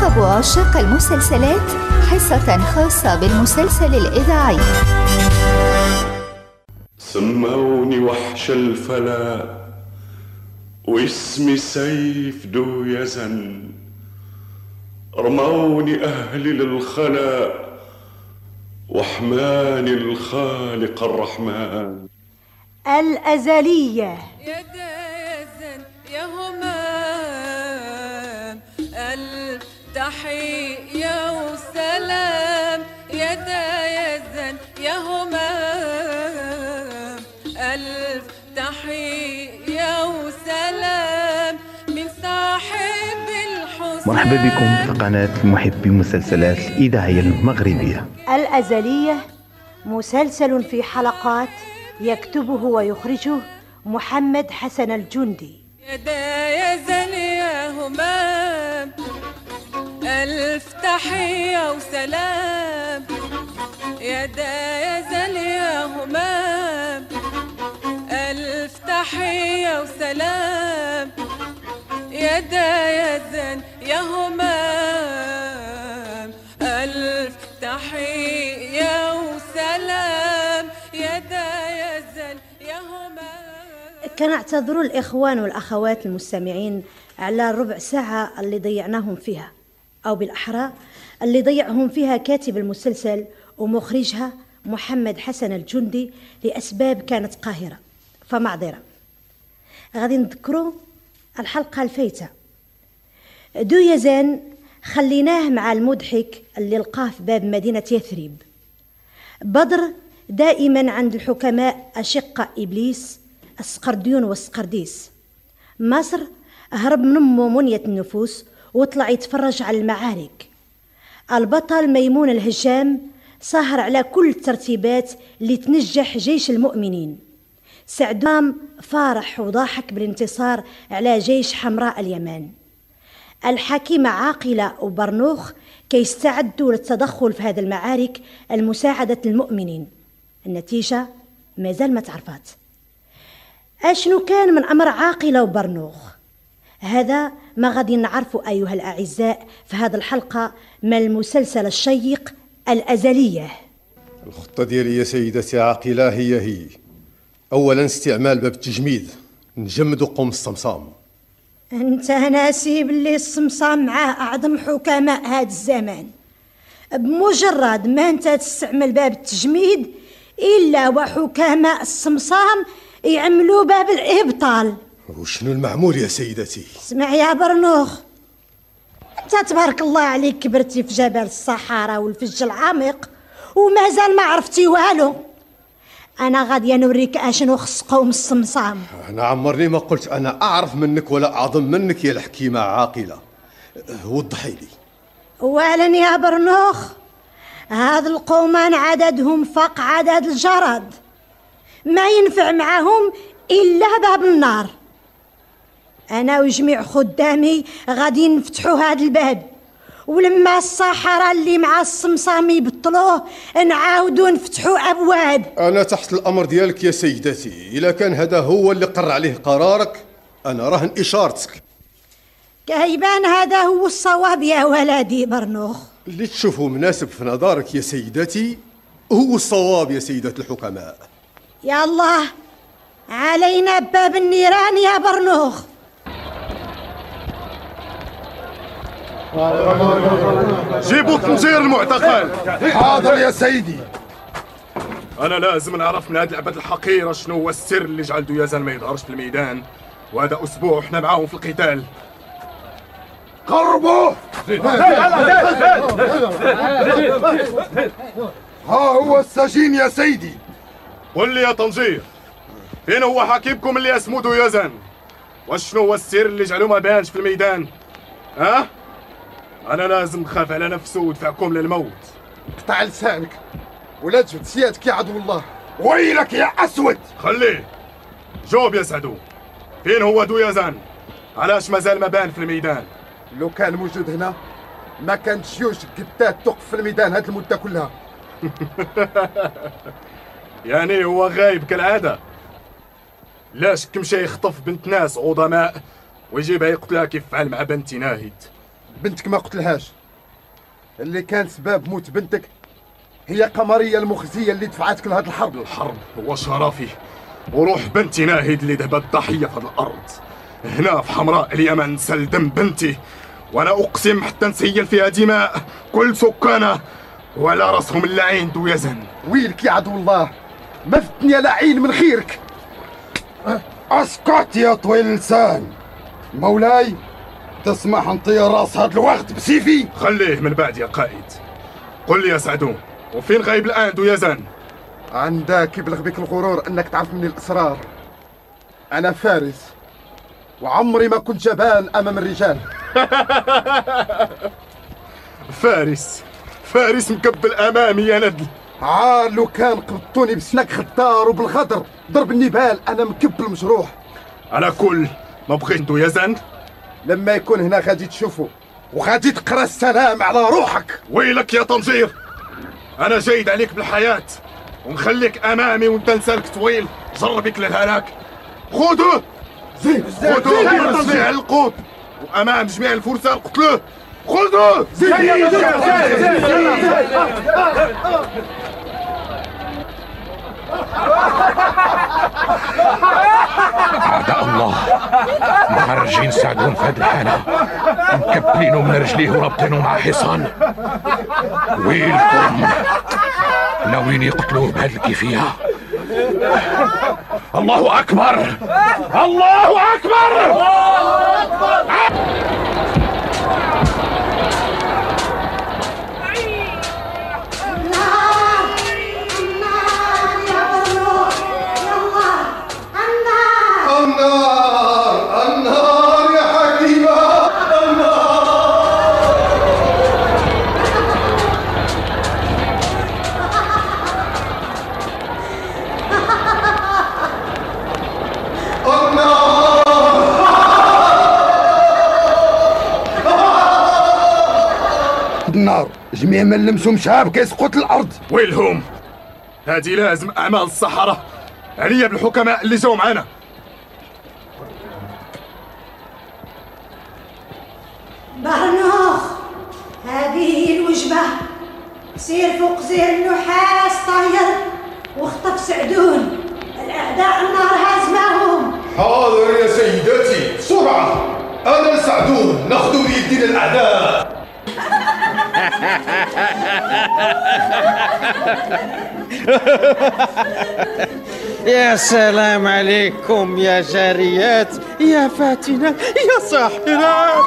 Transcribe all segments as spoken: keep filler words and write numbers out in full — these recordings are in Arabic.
طلبوا عشاق المسلسلات حصة خاصة بالمسلسل الإذاعي. سموني وحش الفلا واسمي سيف ذو يزن، رموني أهلي للخلا وحماني الخالق الرحمن. الأزلية يا يزن يا همام، ألف تحية وسلام. يا يزن يا همام، ألف تحية وسلام من صاحب الحسن. مرحبا بكم في قناة محبي المسلسلات الإذاعية المغربية. الأزلية مسلسل في حلقات يكتبه ويخرجه محمد حسن الجندي. يا يزن يا همام، ألف تحية وسلام. يا يزن يا همام، ألف تحية وسلام. يا يزن يا همام، ألف تحية وسلام. يا يزن يا همام. كنعتذر الإخوان والأخوات المستمعين على الربع ساعة اللي ضيعناهم فيها، أو بالأحرى اللي ضيعهم فيها كاتب المسلسل ومخرجها محمد حسن الجندي لأسباب كانت قاهرة، فمعذرة. غادي نذكروا الحلقة الفايتة. ذو يزن خليناه مع المضحك اللي لقاه في باب مدينة يثرب. بدر دائما عند الحكماء أشقة إبليس السقرديون والسقرديس. مصر هرب من أمه منية النفوس وطلع يتفرج على المعارك. البطل ميمون الهجام سهر على كل الترتيبات لتنجح جيش المؤمنين. سعدام فرح وضاحك بالانتصار على جيش حمراء اليمن. الحكيمة عاقلة وبرنوخ كيستعدوا للتدخل في هذه المعارك المساعدة المؤمنين. النتيجة مازال ما تعرفات. أشنو كان من أمر عاقلة وبرنوخ؟ هذا ما غادي نعرفوا أيها الأعزاء في هذه الحلقة من المسلسل الشيق الأزلية. الخطة ديالي يا سيدتي عاقلة هي هي أولا استعمال باب التجميد، نجمدوا قوم الصمصام. أنت ناسي باللي الصمصام معاه أعظم حكماء هذا الزمان. بمجرد ما أنت تستعمل باب التجميد إلا وحكماء الصمصام يعملوا باب الإبطال. وشنو المعمول يا سيدتي؟ اسمع يا برنوخ، أنت تبارك الله عليك كبرتي في جبل الصحراء والفج العميق ومازال ما عرفتي والو. أنا غادية نوريك أشنو خص قوم الصمصام. أنا عمرني ما قلت أنا أعرف منك ولا أعظم منك يا الحكيمة عاقلة. وضحي لي. أولا يا برنوخ، هذا القومان عددهم فوق عدد الجراد، ما ينفع معهم إلا باب النار. أنا وجميع خدامي غادي نفتحوا هذا الباب، ولما الصحراء اللي مع الصمصام يبطلوه نعاودوا نفتحوا أبواب. أنا تحت الأمر ديالك يا سيدتي. إذا كان هذا هو اللي قر عليه قرارك أنا راهن إشارتك. كيبان هذا هو الصواب يا ولدي برنوخ. اللي تشوفه مناسب في نظرك يا سيدتي هو الصواب يا سيدة الحكماء. يا الله علينا باب النيران يا برنوخ. جيبوا تنجير المعتقل. حاضر يا سيدي. أنا لازم نعرف من هاد العباد الحقيرة شنو هو السر اللي جعل ذو يزن ما يظهرش في الميدان، وهذا أسبوع احنا معاهم في القتال. قربوا. ها هو السجين يا سيدي. قل لي يا طنجير، فين هو حكيمكم اللي اسمه ذو يزن؟ وشنو هو السر اللي جعلوه ما بانش في الميدان؟ ها؟ أنا لازم نخاف على نفسه ودفعكم للموت. قطع لسانك ولا تجبد سيادك يا عدو الله. ويلك يا أسود. خليه. جاوب يا سعدو، فين هو ذو يزن؟ علاش مازال ما بان في الميدان؟ لو كان موجود هنا ما كانت جيوش قدات توقف في الميدان هاد المدة كلها. يعني هو غايب كالعادة؟ لا شك مشى يخطف بنت ناس عظماء ويجيبها يقتلها كيف فعل مع بنتي ناهد. بنتك ما قتلهاش، اللي كان سبب موت بنتك هي قمرية المخزية اللي دفعتك لهاد الحرب. الحرب هو شرفي وروح بنتي ناهد اللي دابا الضحية في هاد الأرض. هنا في حمراء اليمن سل دم بنتي، وأنا أقسم حتى نسيل فيها دماء كل سكانها وعلى راسهم اللعين دو يزن. ويلك يا عدو الله، ما فتني يا لعين من خيرك. اسكت يا طويل اللسان. مولاي تسمح نطير راس هاد الوقت بسيفي؟ خليه من بعد يا قائد. قل لي يا سعدون، وفين غايب الآن دو يزن؟ عندك يبلغ بك الغرور انك تعرف مني الاسرار. انا فارس وعمري ما كنت جبان امام الرجال. فارس فارس مكبل امامي يا ندل. عال لو كان قبضتوني بسنك خدار وبالغدر ضرب النبال انا مكبل مجروح. على كل ما بغيت دو يزن لما يكون هنا غادي تشوفه وغادي تقرا السلام على روحك. ويلك يا طنجير، انا جايد عليك بالحياه ونخليك امامي وانت لسانك طويل جربك للهلاك. خذوه زيد خذوه بجميع القوت وامام جميع الفرسان قتلوه. خذوه زيد أعداء الله مخرجين سعدون في هذه الحالة، مكبلينه من رجليه ورابطينه مع حصان. ويلكم ناويين يقتلوه بهذه الكيفية؟ الله أكبر الله أكبر. النار النار يا حكيمة، النار جميع من لمسهم شهاب كيسقط الارض. ويلهم، هذه لازم اعمال الصحراء عليا بالحكماء اللي جاوا معانا. برنوخ، هذه هي الوجبة. سير فوق زير النحاس طاير واخطف سعدون، الأعداء النار هازماهم. حاضر يا سيدتي بسرعة. أنا سعدون ناخذ بيدينا الأعداء. يا سلام عليكم يا جاريات، يا فاتنات، يا ساحرات.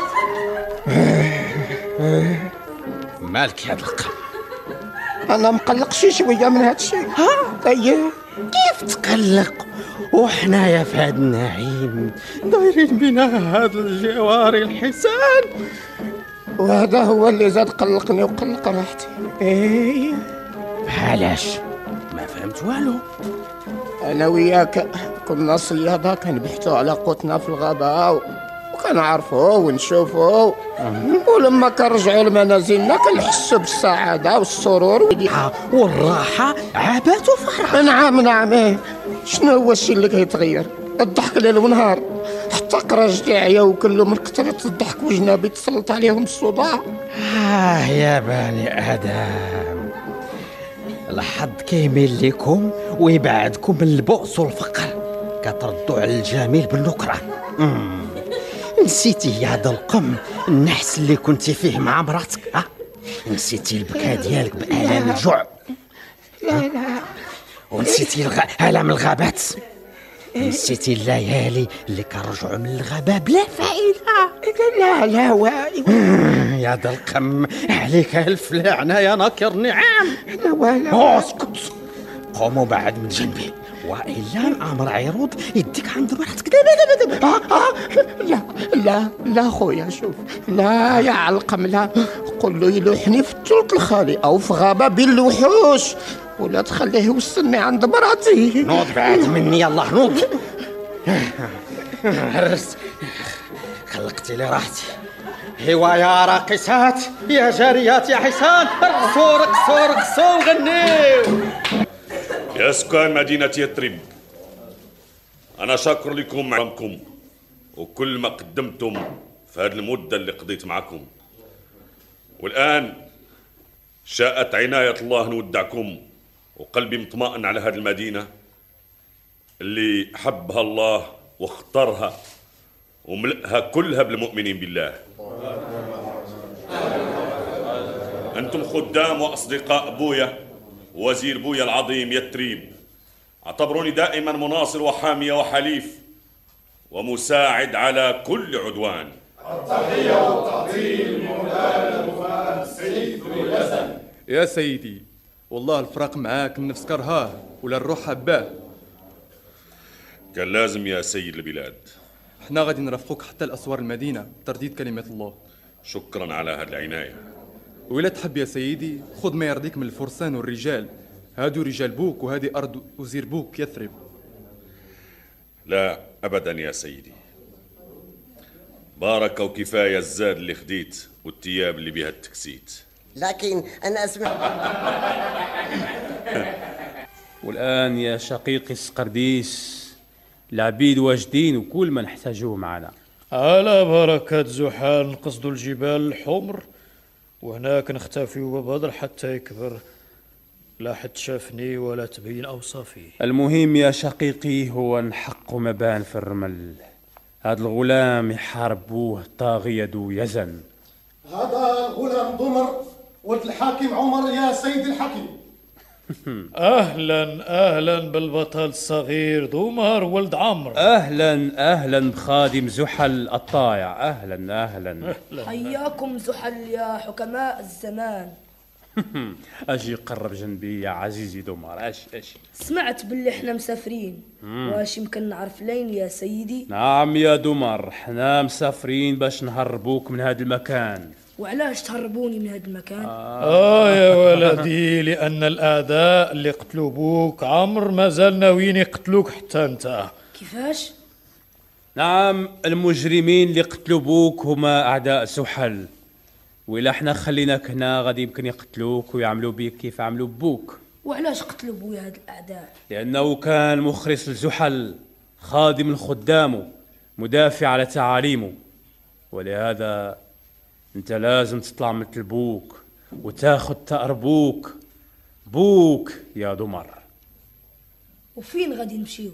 مالك يا دلقة؟ أنا مقلق شي شوية من هاد الشيء. ها؟ أيه كيف تقلق وحنايا في هاد النعيم دايرين بنا هاد الجواري الحسان؟ وهذا هو اللي زاد قلقني وقلق راحتي. ايه علاش؟ ما فهمت والو. أنا وياك كنا صيادة كنبحثوا على قوتنا في الغابة وكنعرفوا ونشوفوا، ولما كنرجعوا لمنازلنا كنحسوا بالسعادة والسرور والراحة عبات وفرح. نعم نعم. ايه شنو هو الشيء اللي كيتغير؟ الضحك ليل ونهار، حتى قراجتي عياو كله من كثرة الضحك وجنابي تسلط عليهم الصداع. آه يا بني آدم، الحظ كيميل لكم ويبعدكم من البؤس والفقر، كتردوا على الجميل بالنكران. نسيتي يا دلقم النحس اللي كنتي فيه مع مراتك؟ ها؟ نسيتي البكاء ديالك بآلام الجوع؟ لا لا. ونسيتي الغ... آلام الغابات؟ نسيتي الليالي اللي كنرجعوا من الغابة بلا فائدة؟ لا لا وائل. يا دلقم عليك ألف لعنة يا ناكر نعام. لا ولا. اسكت، قوموا بعد من جنبي وإلا الأمر عيروض يديك عند مراتك دابا دابا دابا. آه آه لا لا لا خويا، شوف، لا يا علقم لا. قل له يلوحني في الثلث الخالي أو في غابة بين الوحوش، ولا تخليه يوصلني عند مراتي. نوض بعد مني يلا نوض. هرس خلقتي لي راحتي. هوا يا راقصات يا جاريات يا حسان، رقصوا رقصوا رقصوا وغنيوا. يا سكان مدينة يثرب، أنا شاكر لكم معكم وكل ما قدمتم في هذه المدة اللي قضيت معكم، والآن شاءت عناية الله نودعكم، وقلبي مطمئن على هذه المدينة اللي حبها الله واختارها وملئها كلها بالمؤمنين بالله. أنتم خدام وأصدقاء بويا وزير بويا العظيم يتريب، اعتبروني دائما مناصر وحامية وحليف ومساعد على كل عدوان. التحية والتعظيم مولانا الوفاء السيد اليزن. يا سيدي والله الفراق معاك من نفس كرهاه ولا الروح حباه. كان لازم يا سيد البلاد. احنا غادي نرافقوك حتى لأسوار المدينة ترديد كلمة الله. شكرا على هذه العناية. وإلا تحب يا سيدي خذ ما يرضيك من الفرسان والرجال، هادو رجال بوك وهذه أرض وزير بوك يثرب. لا أبدا يا سيدي، بارك وكفاية الزاد اللي خديت والتياب اللي بها التكسيت. لكن أنا أسمع. والآن يا شقيقي السقرديس العبيد واجدين وكل ما نحتاجوه معنا. على بركة زحال نقصدوا الجبال الحمر وهناك نختفيوا ببدر حتى يكبر، لا حد شافني ولا تبين أوصافي. المهم يا شقيقي هو نحق مبان في الرمل. هذا الغلام يحاربوه طاغية ذو يزن. هذا الغلام ضمر ولد الحاكم عمر يا سيد الحكيم. أهلا أهلا بالبطل الصغير ضمر ولد عمرو. أهلا أهلا بخادم زحل الطايع. أهلا أهلا. حياكم زحل يا حكماء الزمان. أجي قرب جنبي يا عزيزي دمار. أش أش سمعت باللي احنا مسافرين، واش يمكن نعرف لين يا سيدي؟ نعم يا دمر، احنا مسافرين باش نهربوك من هذا المكان. وعلاش تهربوني من هذا المكان؟ آه, آه يا ولدي، لأن الأعداء اللي قتلوا بوك عمر مازال ناويين يقتلوك حتى أنت. كيفاش؟ نعم المجرمين اللي قتلوا بوك هما أعداء زحل، وإلا احنا خليناك هنا غادي يمكن يقتلوك ويعملوا بيك كيف عملوا بوك. وعلاش قتلوا بويا هاد الأعداء؟ لأنه كان مخلص لزحل، خادم لخدامه، مدافع على تعاليمه، ولهذا انت لازم تطلع مثل بوك وتاخذ ثأر بوك. بوك يا دمر. وفين غادي نمشيو؟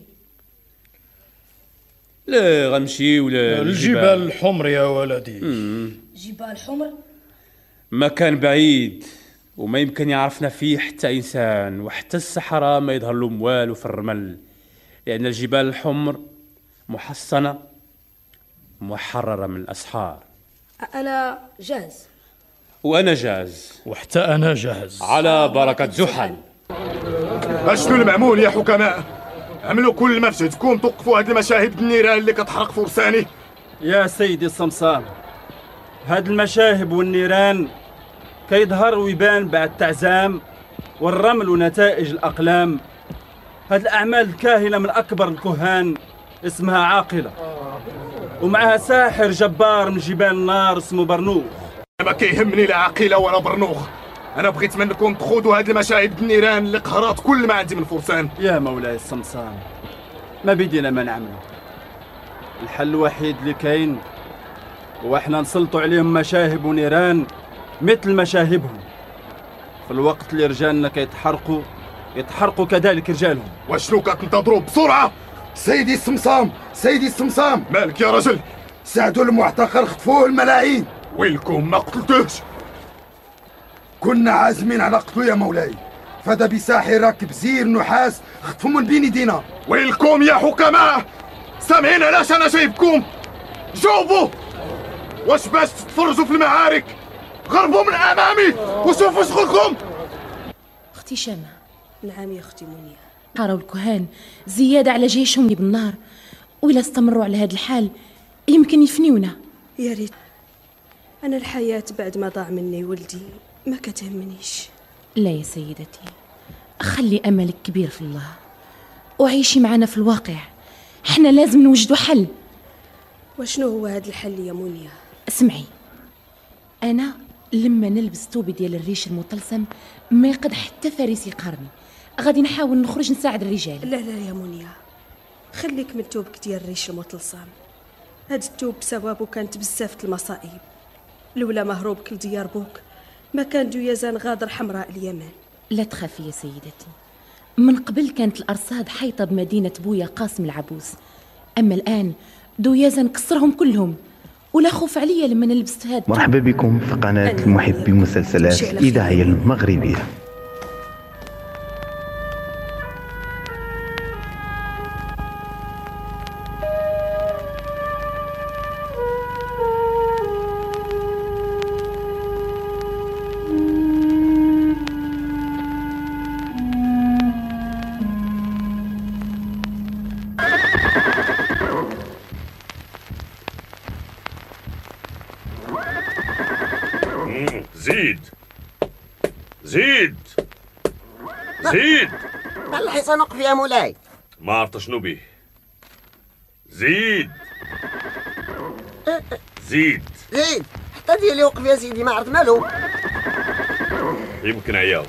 لا غنمشيو للجبال الحمر يا ولدي. مم. جبال حمر؟ مكان بعيد وما يمكن يعرفنا فيه حتى إنسان، وحتى السحرة ما يظهر لهم والو في الرمل، لأن الجبال الحمر محصنة محررة من الأسحار. أنا جاهز. وأنا جاهز. وحتى أنا جاهز. على بركة زحل. أشنو المعمول يا حكماء؟ عملوا كل ما في جهدكم توقفوا هاد المشاهد النيران اللي كتحرق فرساني. يا سيدي الصمصام، هاد المشاهب والنيران كيظهر ويبان بعد التعزام والرمل ونتائج الأقلام. هاد الأعمال الكاهنة من أكبر الكهان اسمها عاقلة، ومعها ساحر جبار من جبال النار اسمه برنوخ. ما كيهمني لا عاقلة ولا برنوخ، أنا بغيت منكم تخوضوا هاد المشاهد النيران اللي قهرات كل ما عندي من فرسان. يا مولاي الصمصام، ما بيدينا ما نعمله. الحل الوحيد اللي كاين هو احنا نسلطوا عليهم مشاهب ونيران مثل مشاهبهم. في الوقت اللي رجالنا كيتحرقوا يتحرقوا كذلك رجالهم. واشنو كتنتظروا؟ بسرعة! سيدي الصمصام، سيدي الصمصام، مالك يا رجل؟ ساعدوا المعتقل خطفوه الملاعين. ويلكم ما قتلتوش؟ كنا عازمين على قتلو يا مولاي، فدا بساحر راكب زير نحاس خطفوا من بين يدينا. ويلكم يا حكماء، سامعين علاش انا جايبكم؟ جاوبوا، واش باش تتفرجوا في المعارك؟ غربوا من امامي وشوفوا شغلكم. اختي شامة. نعم يا اختي منيا. قراو الكهان زيادة على جيشهم بالنار، وإلا استمروا على هذا الحال يمكن يفنيونا. يا ريت. أنا الحياة بعد ما ضاع مني ولدي ما كتهمنيش. لا يا سيدتي، خلي أملك كبير في الله وعيشي معنا في الواقع. احنا لازم نوجدوا حل. وشنو هو هذا الحل يا منيا؟ اسمعي، أنا لما نلبس توبي ديال الريش المطلسم ما يقد حتى فارس يقارني، غادي نحاول نخرج نساعد الرجال. لا لا يا منيا، خليك من توبك ديال الريش المطلسم. هاد التوب بسببه كانت بزاف المصائب، لولا مهروبك لديار بوك ما كان دويزان غادر حمراء اليمن. لا تخافي يا سيدتي، من قبل كانت الأرصاد حيطة بمدينة بويا قاسم العبوس، أما الآن دويزان كسرهم كلهم، ولا خوف عليا لما لبست هاد. مرحبا بكم في قناة محبي مسلسلات الإذاعية المغربية. زيد زيد زيد. بل الحصان وقف يا مولاي. ما عرفت شنو بيه. زيد زيد زيد حتى ديالي وقف يا سيدي، ما عرفت مالو. يمكن عياو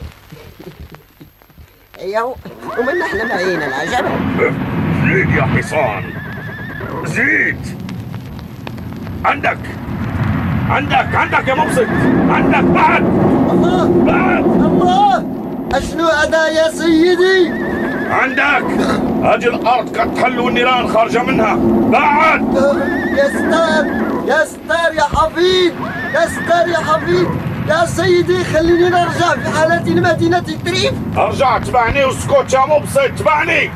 عياو ومن احنا معينا العجب. زيد يا حصان زيد. عندك عندك عندك يا مبسط، عندك بعد. الله بعد الله. اشنو هذا يا سيدي؟ عندك هذه الارض كتحل والنيران خارجه منها. بعد. يا ستار يا ستار يا حفيد، يا ستار يا حفيد. يا سيدي خليني نرجع في حالتي لمدينة التريف. ارجع تبعني واسكت يا مبسط، تبعني.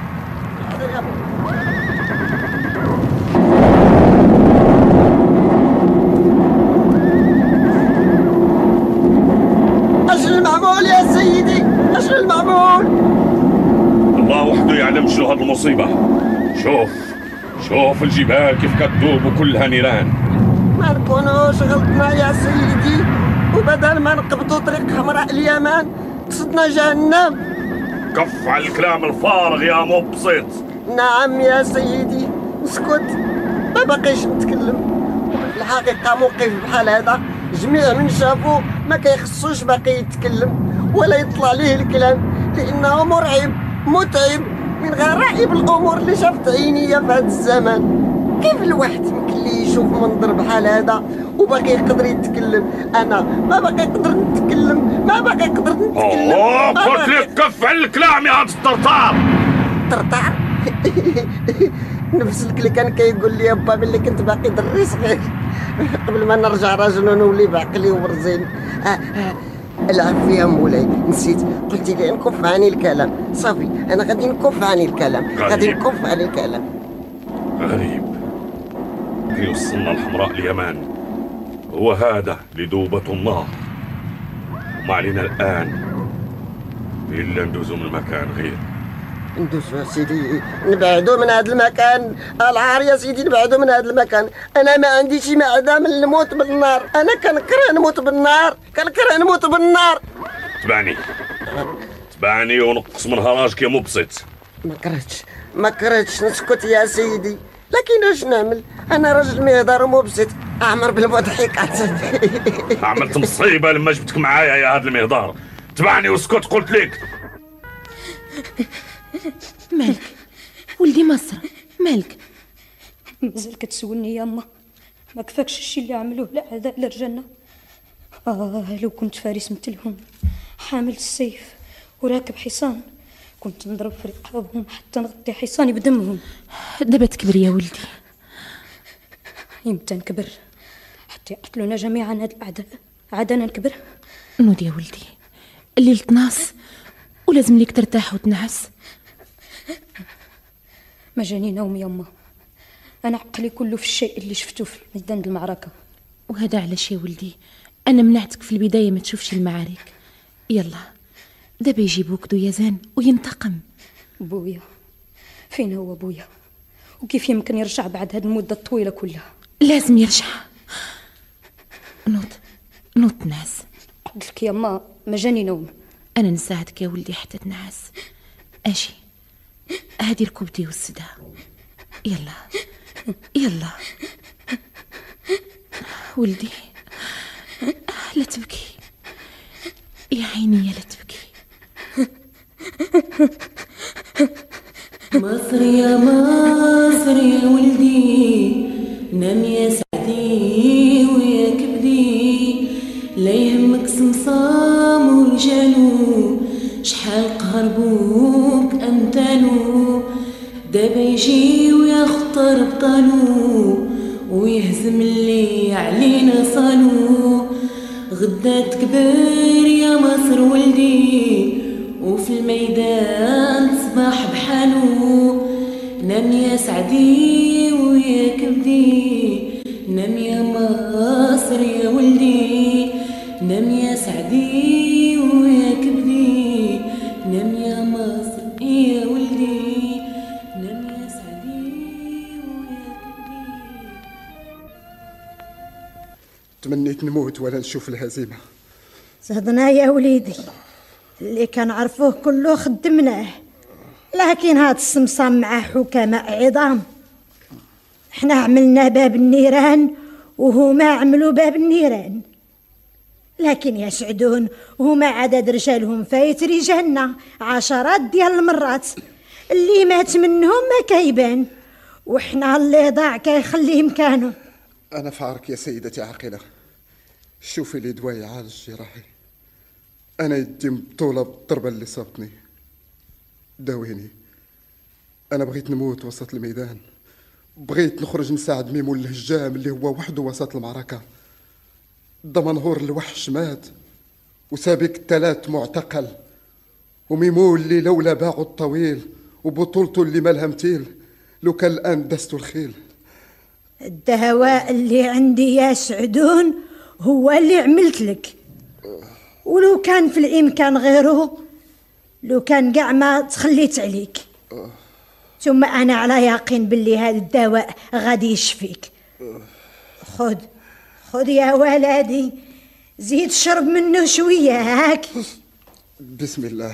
اشنو المعمول يا سيدي؟ اشنو المعمول؟ الله وحده يعلم شنو هاد المصيبة. شوف شوف الجبال كيف كتذوب وكلها نيران. ما نكونوش غلطنا يا سيدي، وبدل ما نقبضوا طريق حمراء اليمن قصدنا جهنم. كف على الكلام الفارغ يا مبسط. نعم يا سيدي اسكت، ما باقيش نتكلم. في الحقيقة موقف بحال هذا جميع من شافوه ما كيخصوش باقي يتكلم ولا يطلع ليه الكلام، لأنه مرعب متعب من غرائب الأمور اللي شافت عينيا في هذا الزمان. كيف الواحد يمكن ليه يشوف منظر بحال هذا وباقي يقدر يتكلم؟ أنا ما باقي نقدر نتكلم، ما باقي نقدر نتكلم. أوه قلت لك كف على الكلام يا هاد الطرطار. طرطار نفس اللي كان كيقول لي با ملي كنت باقي دري صغير قبل ما نرجع راجل ونولي بعقلي وبرزين. آه آه العفو يا مولاي، نسيت قلتي لي نكف عني الكلام. صافي انا غادي نكف عني الكلام، غادي نكف عني الكلام. غريب كي وصلنا الحمراء اليمن، هو هذا لدوبة النار. وما علينا الآن إلا ندوزو من مكان غير. ندوزو يا سيدي، نبعدو من هذا المكان. العار يا سيدي نبعدو من هذا المكان. انا ما عنديش شي معده من الموت بالنار، انا كنكره نموت بالنار، كنكره نموت بالنار. تبعني تبعني ونقص من هراجك يا مبسط. ما كرهتش ما كرهتش نسكت يا سيدي، لكن اش نعمل؟ انا راجل مهدر ومبسط اعمر بالمضحكات. عملت مصيبه لما جبتك معايا يا هذا المهدار. تبعني واسكت قلت لك. مالك ولدي مصر، مالك؟ مازال كتسولني يا اما؟ ما كفاكش الشي اللي عملوه الاعداء لرجالنا؟ اه لو كنت فارس مثلهم حامل السيف وراكب حصان كنت نضرب في رقابهم حتى نغطي حصاني بدمهم. دابا تكبر يا ولدي. يمتى نكبر؟ حتى يقتلونا جميعا هاد الاعداء عاد انا نكبر؟ نوض يا ولدي، الليل تناص ولازم ليك ترتاح وتنعس. ما جاني نوم يما، انا عقلي كله في الشيء اللي شفته في ميدان المعركه. وهذا علاش يا ولدي انا منعتك في البدايه ما تشوفش المعارك. يلا دابا يجيبوك دويزان وينتقم. بويا فين هو بويا؟ وكيف يمكن يرجع بعد هذه المده الطويله كلها؟ لازم يرجع. نوض نوض تنعس. قلت لك يما ما جاني نوم. انا نساعدك يا ولدي حتى تنعس. اجي هادي ركبتي والسدها. يلا يلا ولدي لا تبكي يا عيني لا تبكي. مصر يا مصر يا ولدي نام يا سعدي ويا كبدي لا يهمك يجي ويخطر بطالو ويهزم اللي علينا صالو. غدا تكبر يا مصر ولدي وفي الميدان تصبح بحالو. نام يا سعدي ويا كبدي، نام يا مصر يا ولدي، نام يا سعدي ويا كبدي، نام يا مصر يا ولدي، نام يا سعدي ويا كبدي. تمنيت نموت ولا نشوف الهزيمة. زهدنا يا وليدي، اللي كان عرفوه كله خدمناه، لكن هاد السمسام مع حكماء عظام. احنا عملنا باب النيران وهما عملوا باب النيران، لكن يا سعدون هما عدد رجالهم فايت رجالنا عشرات ديال المرات. اللي مات منهم ما كيبان، وحنا اللي ضاع كيخليه مكانه. أنا في عرك يا سيدتي عاقلة، شوفي لي دواء يعالج جراحي. أنا يدي مبطولة بالضربة اللي صابتني، داويني. أنا بغيت نموت وسط الميدان، بغيت نخرج نساعد ميمون الهجام اللي هو وحده وسط المعركة. دمنهور الوحش مات وسابق الثلاث معتقل، وميمون اللي لولا باعه الطويل وبطولته اللي مالها متيل لو كان الآن دستو الخيل. الدواء اللي عندي يا سعدون هو اللي عملت لك، ولو كان في الإمكان غيره لو كان قاع ما تخليت عليك. ثم أنا على يقين باللي هذا الدواء غادي يشفيك. خذ خذ يا ولدي، زيد شرب منه شوية هاك. بسم الله.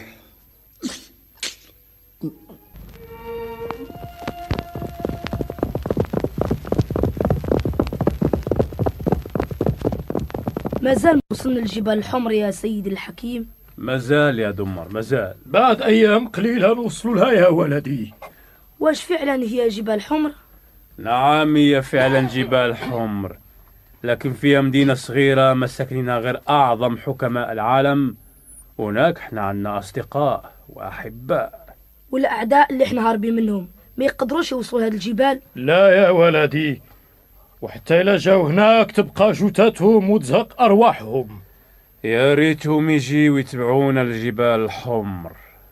مازال وصلنا لجبال الحمر يا سيدي الحكيم؟ مازال يا دمر مازال. بعد أيام قليلة نوصلوا لها يا ولدي. واش فعلا هي جبال حمر؟ نعم هي فعلا جبال حمر، لكن فيها مدينة صغيرة مسكننا غير أعظم حكماء العالم. هناك احنا عنا أصدقاء وأحباء. والأعداء اللي احنا هاربين منهم ما يقدروش يوصلوا هذه الجبال؟ لا يا ولدي، وحتى إلا جاو هناك تبقى جثثهم وتزهق أرواحهم. يا ريتهم يجيو يتبعونا الجبال الحمر.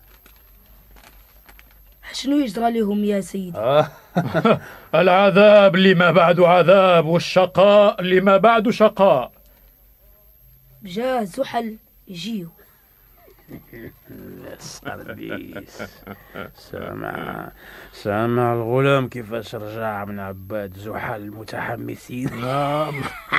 شنو يجرى لهم يا سيدي؟ العذاب اللي ما بعده عذاب، والشقاء اللي ما بعده شقاء. بجاه زحل يجيو. سامع سامع الغلام كيفاش رجع من عباد زحل المتحمسين. نعم.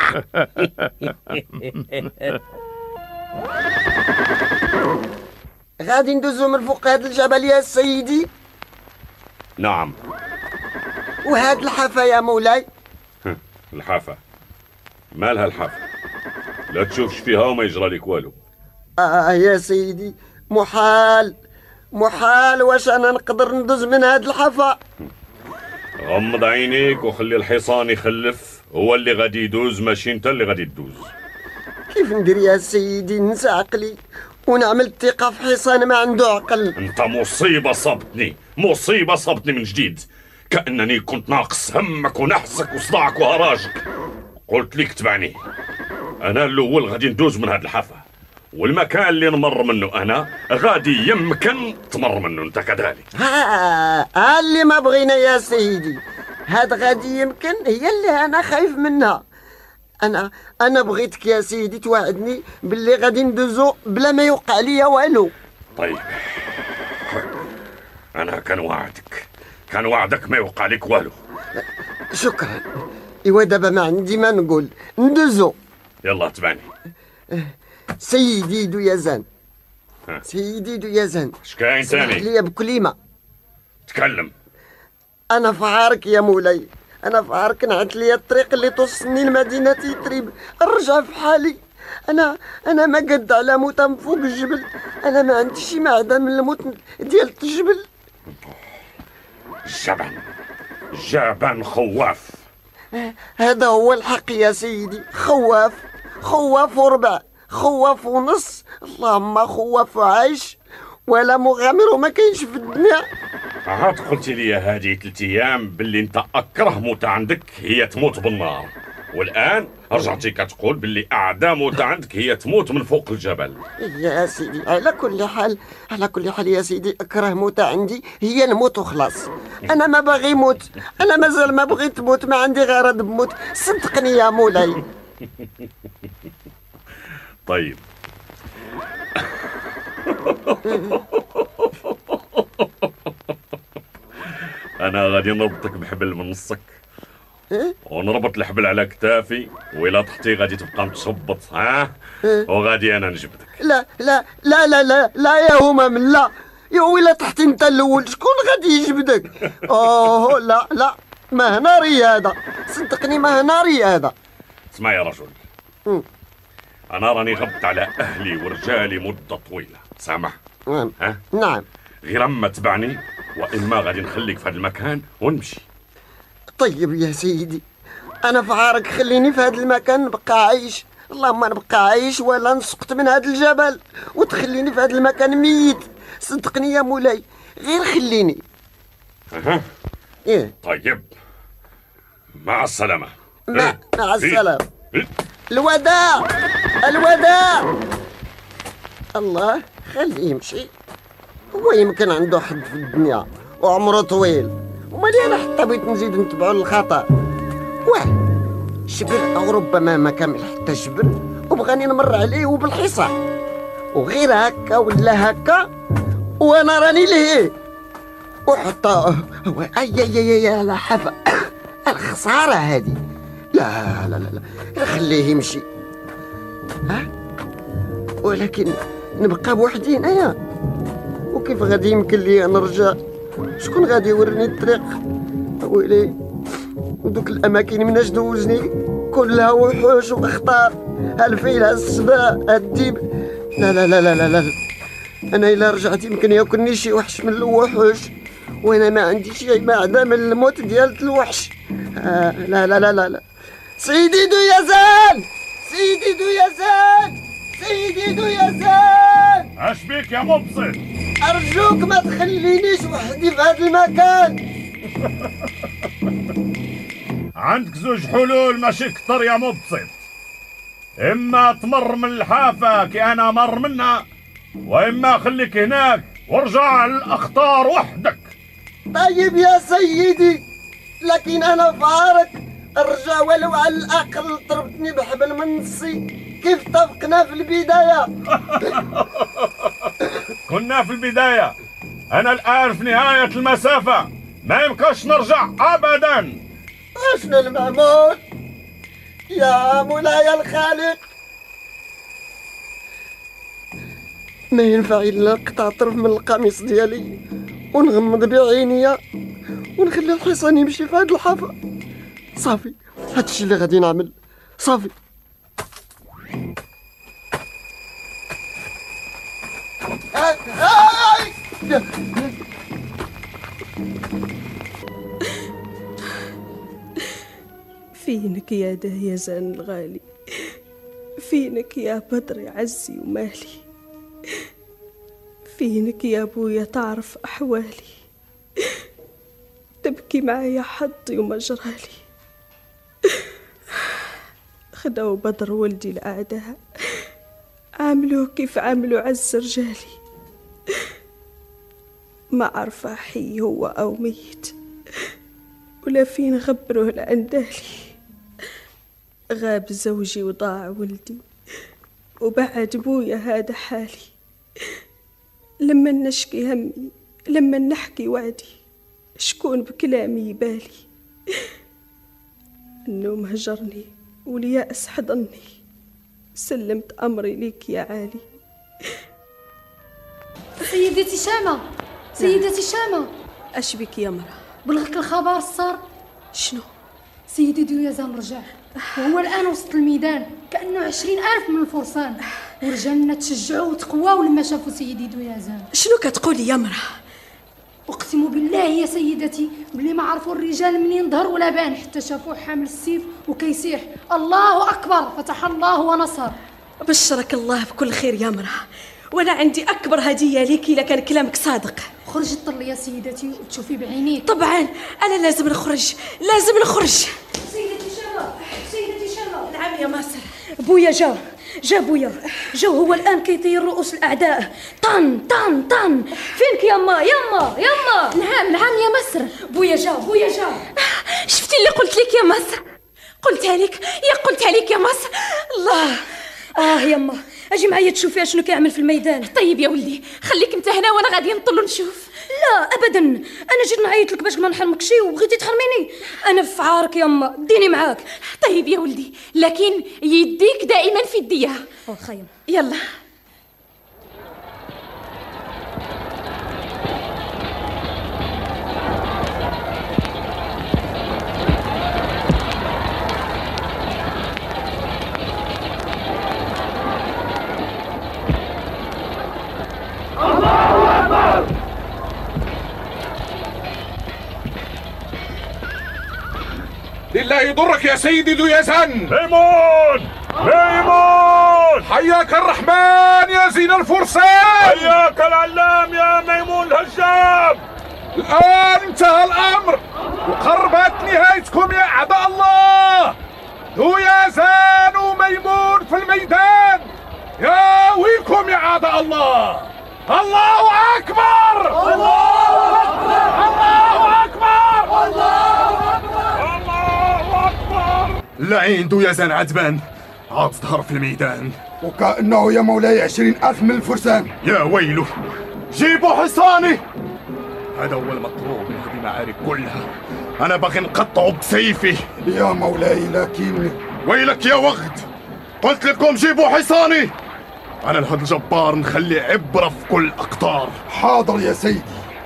غادي ندوزو من فوق هذا الجبل يا سيدي؟ نعم. وهاد الحافة يا مولاي؟ الحافة مالها الحافة؟ لا تشوفش فيها وما يجرى لك والو. آه يا سيدي، محال محال. واش أنا نقدر ندوز من هاد الحافة؟ غمض عينيك وخلي الحصان يخلف، هو اللي غادي يدوز ماشي انت اللي غادي تدوز. كيف ندير يا سيدي؟ ننسى عقلي ونعمل الثقة في حصان ما عنده عقل. انت مصيبة صابتني، مصيبة صابتني من جديد، كأنني كنت ناقص همك ونحسك وصداعك وهراجك. قلت لك تبعني، انا الاول غادي ندوز من هاد الحافة، والمكان اللي نمر منه انا غادي يمكن تمر منه انت كذلك. ها ها اللي ما بغينا يا سيدي، هاد غادي يمكن هي اللي انا خايف منها. انا انا بغيتك يا سيدي توعدني باللي غادي ندوزو بلا ما يوقع ليا والو. طيب انا كان وعدك كان وعدك ما يوقع لك والو. شكرا. ايوا دابا ما عندي ما نقول، ندوزو. يلا تبعني. سيدي دويزان، سيدي دويزان، شكاين تاني؟ اسمح لي بكلمة. تكلم. انا في عارك يا مولاي، انا في عارك نعت لي الطريق اللي توصلني لمدينة يثرب، نرجع في حالي. انا انا ما قد على موت من فوق الجبل، انا ما عنديش شي معدة من الموت ديال الجبل. جبان جبان خواف. هذا هو الحق يا سيدي، خواف خواف وربع، خواف ونص، اللهم خواف عايش ولا مغامر وما كاينش في الدنيا. عاد قلتي لي هذه ثلاث ايام باللي انت اكره موت عندك هي تموت بالنار، والان رجعتي كتقول باللي اعدى موت عندك هي تموت من فوق الجبل. يا سيدي على كل حال على كل حال يا سيدي، اكره موت عندي هي نموت وخلاص. انا ما باغي موت، انا مازال ما بغيت موت، ما عندي غرض بموت، صدقني يا مولاي. طيب انا غادي نربطك بحبل من نصك ونربط الحبل على كتافي، وإلا طحتي غادي تبقى متشبط ها، وغادي انا نجبدك. لا لا لا لا لا لا يا همام لا، يا ويلا طحت انت الاول، شكون غادي يجبدك؟ اوه لا لا، ما هنا رياضه، صدقني ما هنا رياضه. اسمع يا رجل، م. انا راني غبت على اهلي ورجالي مده طويله، سامح؟ نعم ها؟ نعم. غير اما تبعني واما غادي نخليك في هذا المكان ونمشي. طيب يا سيدي، انا في عارك خليني في هذا المكان نبقى عايش، اللهم نبقى عايش ولا نسقط من هذا الجبل وتخليني في هذا المكان ميت، صدقني يا مولاي غير خليني. اها ايه طيب مع السلامه. مع, مع السلامه. الوداع الوداع. الله خليه يمشي، هو يمكن عنده حد في الدنيا وعمره طويل، ومالي انا حتى بغيت نزيد نتبعو للخطا. واه شبر او ربما ما كامل حتى شبر، وبغاني نمر عليه وبالحصان، وغير هكا ولا هكا وانا راني لهيه، وحتى اي اي اي يا لحفه الخساره هذه. لا لا لا لا خليه يمشي، ها ولكن نبقى بوحدي هنايا، وكيف غادي يمكن لي نرجع؟ شكون غادي يوريني الطريق؟ ويلي ودوك الاماكن مناش دوزني كلها وحوش واخطار، الفيل السباع الديب. لا لا لا لا لا لا انا الا رجعت يمكن ياكلني شي وحش من الوحوش، وانا ما عندي شي ما عدا من الموت ديال الوحش. آه لا لا لا لا لا سيدي دو يزال، سيدي دو يزال، سيدي دو يزال. اش بيك يا مبسط؟ ارجوك ما تخلينيش وحدي في هذا المكان. عندك زوج حلول ماشي كتر يا مبسط، اما تمر من الحافه كي انا مر منها، واما خليك هناك وارجع للاخطار وحدك. طيب يا سيدي، لكن انا فارق ارجع ولو على الاقل ضربتني بحبل من نصي كيف اتفقنا في البدايه. كنا في البدايه، انا الان في نهايه المسافه، ما يمكنش نرجع ابدا. اشنو المعمول يا مولاي الخالق؟ ما ينفع الا نقطع طرف من القميص ديالي ونغمض بعينيا ونخلي الحصان يمشي في هاد الحافه. صافي هادشي اللي غادي نعمل، صافي. فينك يا دهيزان الغالي، فينك يا بدر عزي ومالي، فينك يا ابويا تعرف احوالي، تبكي معايا حظي ومجرالي. خدوا بدر ولدي الاعداء، عاملوه كيف عاملوا عز رجالي، ما عرفه حي هو او ميت، ولا فين غبروه الاندالي. غاب زوجي وضاع ولدي، وبعد بويا هذا حالي. لما نشكي همي، لما نحكي وعدي، شكون بكلامي يبالي؟ النوم هجرني واليأس حضني، سلمت أمري ليك يا عالي. سيدتي شامة، سيدتي شامة، أش بك يا مرة؟ بلغك الخبر الصار؟ شنو؟ سيدي دويزان رجع، وهو الآن وسط الميدان كأنه عشرين ألف من الفرسان، ورجالنا تشجعوا وتقواوا لما شافوا سيدي دويزان. شنو كتقولي يا مرة؟ أقسم بالله يا سيدتي بلي ما عرفوا الرجال منين ظهر ولا بان، حتى شافوه حامل السيف وكيصيح الله أكبر، فتح الله ونصر. بشرك الله بكل خير يا مرة، وانا عندي اكبر هديه ليكي اذا كان كلامك صادق. خرجي طلي يا سيدتي وتشوفي بعينيك. طبعا انا لازم نخرج، لازم نخرج. سيدتي شما، سيدتي شما. نعم يا ماسر. بويا جا جا بويا جا، هو الان كيطير رؤوس الاعداء. طن طن طن. فينك يما يما يما؟ نعم نعم يا مصر. بويا جا بويا جا. شفتي اللي قلت لك يا مصر؟ قلتها لك يا قلتها لك يا مصر. الله. اه يما اجي معايا تشوفي اشنو كيعمل في الميدان. طيب يا ولدي خليك انت هنا وانا غادي نطلو نشوف. لا ابدا، انا جيت نعيط لك باش ما نحرمكشي وبغيتي تحرميني. انا في عارك يما، ديني معاك. طيب يا ولدي لكن يديك دائما في يديها. واخا يما. يلا. لله يضرك يا سيدي ذو يزن. ميمون ميمون، حياك الرحمن يا زين الفرسان. حياك العلام يا ميمون الهجام. الآن انتهى الأمر وقربت نهايتكم يا أعداء الله. ذو يزن وميمون في الميدان. يا ويلكم يا أعداء الله. الله أكبر الله أكبر الله أكبر الله أكبر الله أكبر. اللعين ذو يزن عتبان عاد ظهر في الميدان، وكأنه يا مولاي عشرين ألف من الفرسان. يا ويله، جيبوا حصاني. هذا هو المطلوب من هذه المعارك كلها. أنا باغي نقطعه بسيفي يا مولاي. لكن ويلك يا وغد، قلت لكم جيبوا حصاني. أنا لهذا الجبار نخلي عبرة في كل الأقطار. حاضر يا سيدي.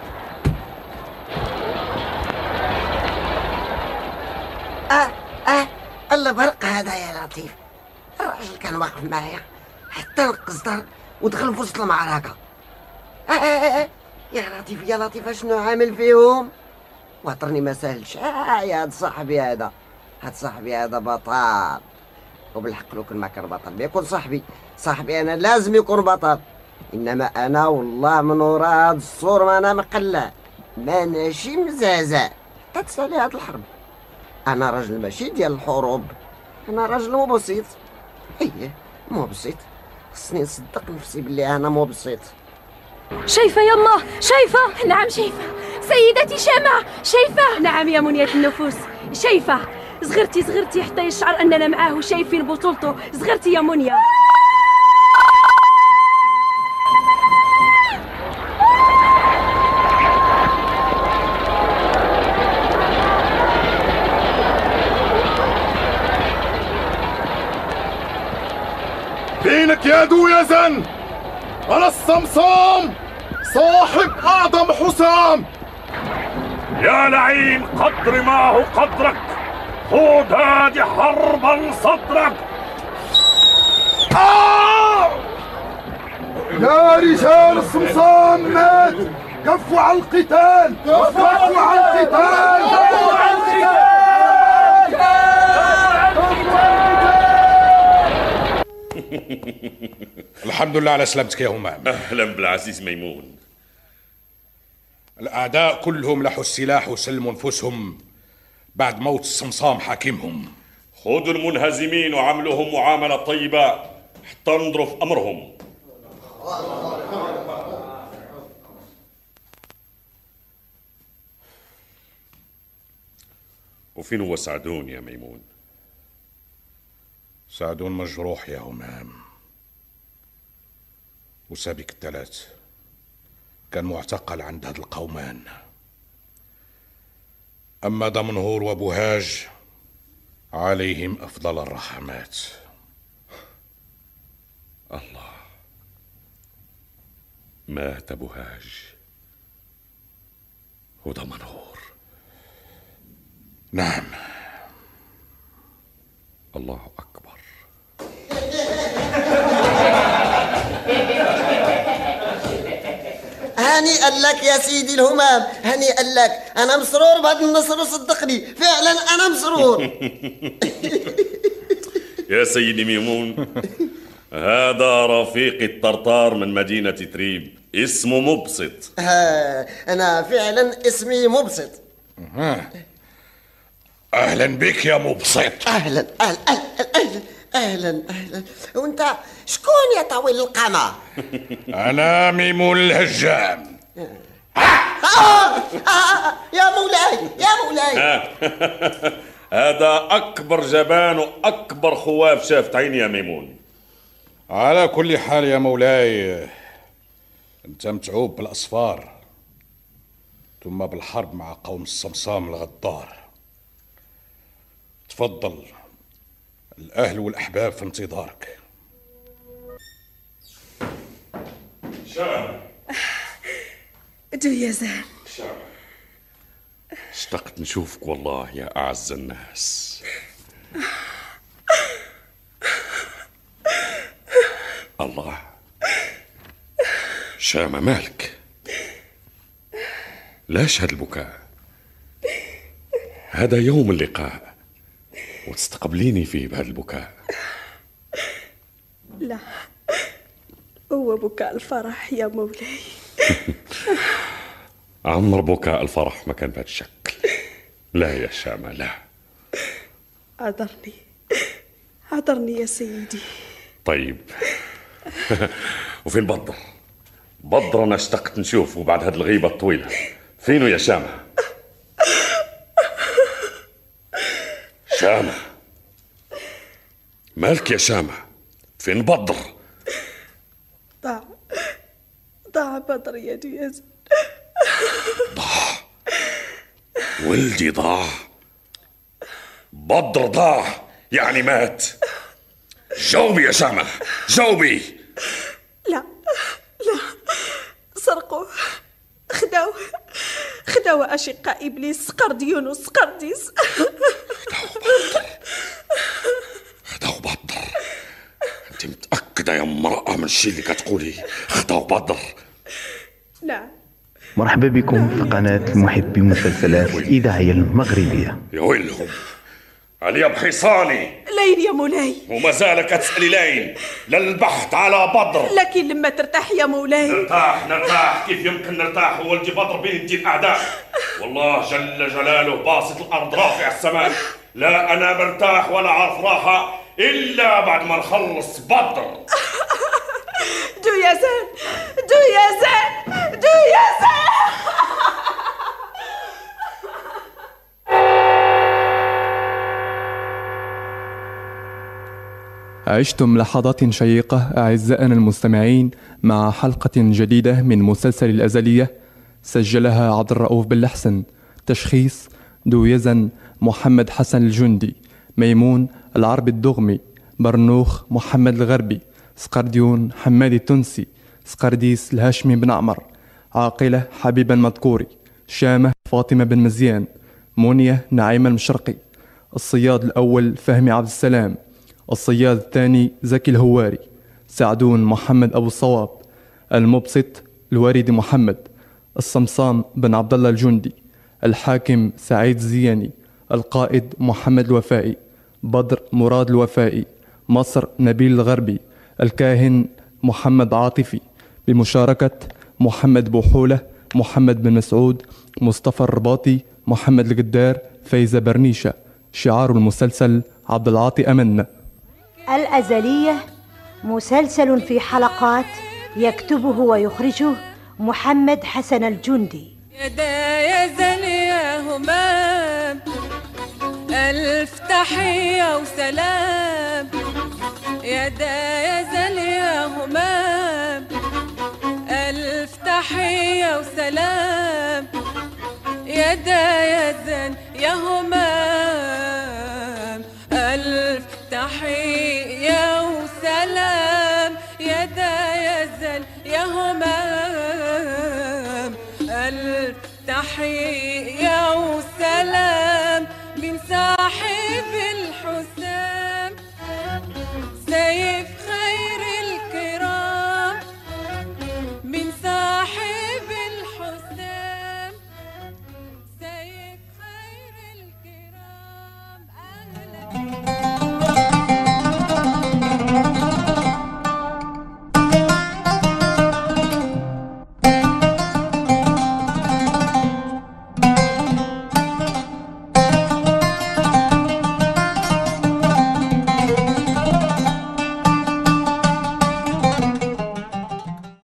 اه اه الله برق هذا يا لطيف. الراجل كان واقف معايا حتى نقص دار ودخل في وسط المعركة. آه آه آه. يا لطيف يا لطيف اشنو عامل فيهم؟ وطرني ما سهلش. آه يا هاد صاحبي هذا، هاد صاحبي هذا بطل. وبالحق لو كان ما كان بطل بيكون صاحبي. صاحبي انا لازم يكون بطل. انما انا والله من ورا هاد الصور ما انا مقلع، ما ناشي مزازع. تتسالي هاد الحرب. انا راجل ماشي ديال الحروب، انا راجل مو بسيط. ايه مو بسيط، خصني نصدق نفسي بلي انا مو بسيط. شايفه يما شايفه؟ نعم شايفه سيدتي شمع. شايفه؟ نعم يا منية النفوس شايفه. صغرتي صغرتي حتى يشعر اننا معاه وشايفين بطولته. صغرتي يا منية. فينك يا ذو يزن؟ أنا الصمصام صاحب أعظم حسام. يا لعين قدر ما هو قدرك، خذ هذه حربا صدرك. آه! يا رجال الصمصام مات. كفوا عن القتال، كفوا عن القتال، كفوا عن القتال. الحمد لله على سلامتك يا همام. أهلا بالعزيز ميمون. الأعداء كلهم لحوا السلاح وسلموا أنفسهم بعد موت الصمصام حاكمهم. خذوا المنهزمين وعملوهم معاملة طيبة حتى ننظروا في أمرهم. وفين هو سعدون يا ميمون؟ سعدون مجروح يا همام، وسابق الثلاث كان معتقل عند هاد القومان. أما دمنهور وبهاج عليهم أفضل الرحمات. الله، مات بهاج ودمنهور. نعم. الله أكبر. هنيئا لك يا سيدي الهمام، هنيئا لك. أنا مسرور بهذا النصر وصدقني فعلا أنا مسرور. يا سيدي ميمون، هذا رفيق الطرطار من مدينة تريب، اسمه مبسط. آه أنا فعلا اسمي مبسط. آه. أهلا بك يا مبسط. أهلا أهلا أهلا أهلا أهلا أهلا. وأنت شكون يا طويل القامة؟ أنا ميمون الهجام. آه آه آه يا مولاي يا مولاي. هذا أكبر جبان وأكبر خواف شافت عيني يا ميمون. على كل حال يا مولاي، أنت متعوب بالأصفار ثم بالحرب مع قوم الصمصام الغدار. تفضل، الأهل والأحباب في انتظارك. شام دو يزن. شام اشتقت نشوفك والله يا أعز الناس. الله، شام مالك؟ ليش هذا البكاء؟ هذا يوم اللقاء وتستقبليني فيه بهذا البكاء. لا، هو بكاء الفرح يا مولاي. عمر بكاء الفرح ما كان بهذا الشكل. لا يا شامة لا. عذرني عذرني يا سيدي. طيب. وفين بدر؟ بدر أنا اشتقت نشوفه بعد هذه الغيبة الطويلة. فينو يا شامة؟ شامة مالك يا شامة؟ فين بدر؟ ضاع ضاع بدر يا دياز. ضاع ولدي ضاع. بدر ضاع يعني مات. جاوبي يا شامة جاوبي. لا لا، سرقوه، خداوه خداوه أشقاء إبليس قرديون وسقرديس. خداو بدر. انت متأكدة يا امرأة من الشيء اللي كتقولي؟ خداو بدر؟ نعم. مرحبا بكم في قناة محبي مسلسلات الإذاعية المغربية. يا ويلهم عليا بحصاني. لين يا مولاي. وما زالك تسألي لين للبحث على بدر. لكن لما ترتاح يا مولاي. نرتاح نرتاح كيف يمكن نرتاح وولدي بدر بين يدي الأعداء؟ والله جل جلاله باسط الأرض رافع السماء. لا أنا مرتاح ولا عارف راحة إلا بعد ما نخلص بدر. دو يا زين دو يا زين دو يا زين. عشتم لحظات شيقة أعزائنا المستمعين مع حلقة جديدة من مسلسل الأزلية، سجلها عبد الرؤوف بالحسن، تشخيص دو يزن محمد حسن الجندي، ميمون العربي الدغمي، برنوخ محمد الغربي، سقرديون حمادي التونسي، سقرديس الهاشمي بن عمر، عاقلة حبيبا مذكوري، شامة فاطمة بن مزيان، مونية نعيمة المشرقي، الصياد الأول فهمي عبد السلام، الصياد الثاني زكي الهواري، سعدون محمد أبو الصواب، المبسط الوارد محمد، الصمصام بن عبد الله الجندي، الحاكم سعيد الزياني، القائد محمد الوفائي، بدر مراد الوفائي، مصر نبيل الغربي، الكاهن محمد عاطفي، بمشاركة محمد بوحولة، محمد بن مسعود، مصطفى الرباطي، محمد القدار، فايزة برنيشة. شعار المسلسل عبد العاطي أمنا. الأزلية مسلسل في حلقات يكتبه ويخرجه محمد حسن الجندي. يدا يا زن يا همام، ألف تحية وسلام. يدا يا زن يا همام، ألف تحية وسلام. يدا يا زن يا همام، ألف تحية وسلام. يدا يا زن يا همام، ألف تحية وسلام.